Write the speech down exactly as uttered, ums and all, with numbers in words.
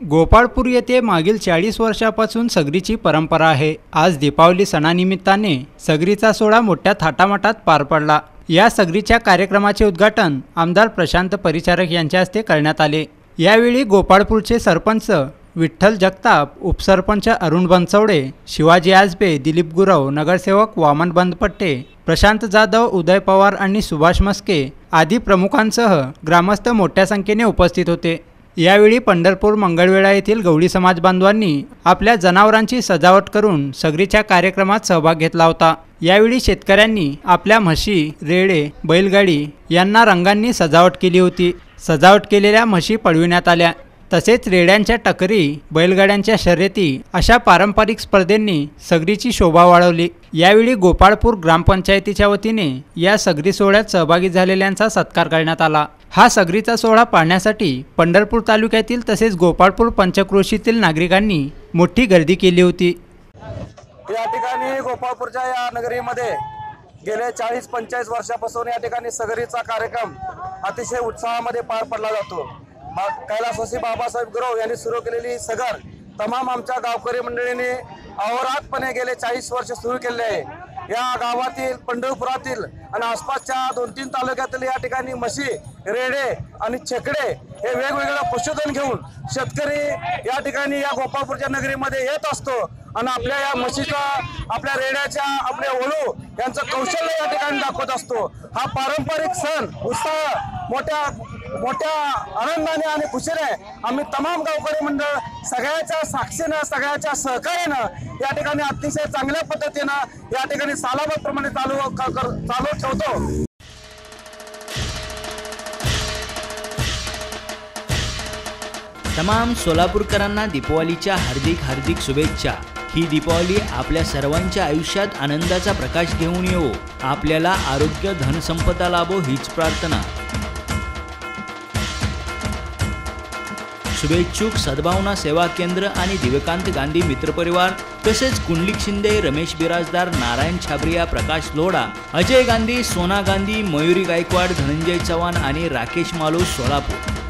गोपाळपूर येथे मागील चाळीस वर्षापासून सगरीची परंपरा आहे। आज दीपावली सणानिमित्ताने सगरीचा सोहळा मोठ्या थाटामाटात पार पडला। या सगरीच्या कार्यक्रमाचे उद्घाटन आमदार प्रशांत परिचारक यांच्या हस्ते करण्यात आले। यावेळी गोपाळपूरचे सरपंच विठ्ठल जगताप, उपसरपंच अरुण बनसोडे, शिवाजी आजबे, दिलीप गुरव, नगरसेवक वामन बंदपट्टे, प्रशांत जाधव, उदय पवार आणि सुभाष मस्के आदी प्रमुखांसह ग्रामस्थ मोठ्या संख्येने उपस्थित होते। यावेळी पंढरपूर मंगळवेढा येथील गवळी समाज बांधवांनी आपल्या जनावरांची सजावट करून सगरीच्या कार्यक्रमात सहभाग घेतला होता। यावेळी शेतकऱ्यांनी आपल्या म्हशी, रेडे, बैलगाडी यांना रंगांनी सजावट केली होती। सजावट केलेल्या म्हशी पळविण्यात आल्या। तसेच रेड्यांच्या टकरी, बैलगाड्यांच्या शर्यती अशा पारंपरिक स्पर्धेंनी सगरीची शोभा वाढवली। यावेळी गोपाळपूर ग्रामपंचायतीच्या वतीने या सगरी सोहळ्यात सहभागी झालेल्यांचा सत्कार करण्यात आला। हा सगरीचा सोहळा पाहण्यासाठी पंढरपूर तालुक्यातील तसेच गोपाळपूर पंचक्रोशीतील नागरिकांनी मोठी गर्दी केली होती। या ठिकाणी गोपाळपूरच्या या नगरीमध्ये गेले चाळीस पंचेचाळीस वर्षापासून या ठिकाणी सगरीचा कार्यक्रम अतिशय उत्साहामध्ये पार पडला जातो। कैलासवासी बाबासाहेब गुरव यांनी सुरू केलेली सगर तमाम आमच्या गावकरी मंडळींनी अहोरात्रपणे गेले चाळीस वर्ष सुरू केले आहे। या गावातील पंढरपुरातील आणि आसपासच्या दोन तीन तालुक्यातील या ठिकाणी म्हशी, रेडे आणि छकडे हे वेगवेगळे पशुधन घेऊन शेतकरी या ठिकाणी या गोपाळपूरच्या नगरीमध्ये येत असतो आणि आपल्या या म्हशीचा, आपल्या रेड्याच्या, आपल्या ओळू यांचं कौशल्य या ठिकाणी दाखवत असतो। हा पारंपरिक सण उत्साह मोठ्या मोठ्या आनंदाने आणि खुशीने आम्ही तमाम गावकरी मंडळ सगळ्याच्या साक्षीनं, सगळ्याच्या सहकार्यानं या ठिकाणी अतिशय चांगल्या पद्धतीनं या ठिकाणी सालाबादप्रमाणे चालू चालू ठेवतो। तमाम सोलापूरकरांना दीपावलीच्या हार्दिक हार्दिक शुभेच्छा। ही दीपावली आपल्या सर्वांच्या आयुष्यात आनंदाचा प्रकाश घेऊन येवो, आपल्याला आरोग्य, धनसंपदा लाभो हीच प्रार्थना। शुभेच्छुक सद्भावना सेवा केंद्र आणि दिव्यकांत गांधी मित्रपरिवार तसेच कुंडलिक शिंदे, रमेश बिराजदार, नारायण छाबरिया, प्रकाश लोढा, अजय गांधी, सोना गांधी, मयुरी गायकवाड, धनंजय चव्हाण आणि राकेश मालू, सोलापूर।